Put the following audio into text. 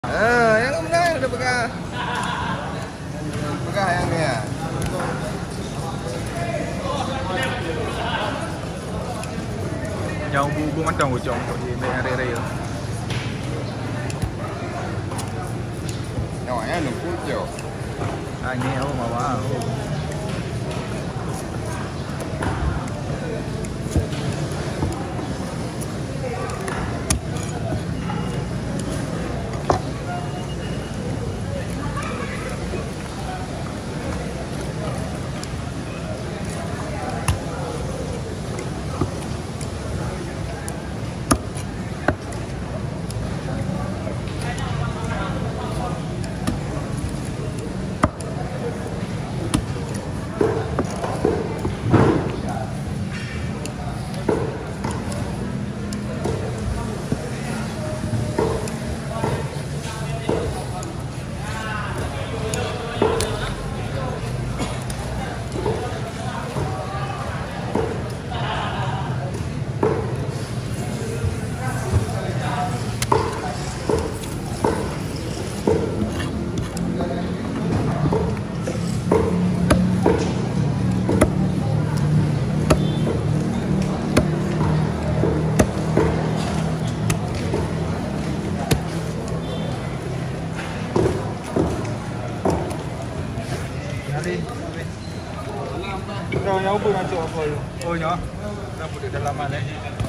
Yang benar udah pegang. Pegang yang ni ya. Yang bubur macam bocong untuk di raya-raya. Yang nak pucuk. Ini apa mawar. Kau yang apa nak cakap apa? Oh, nya. Dah boleh dalam mana?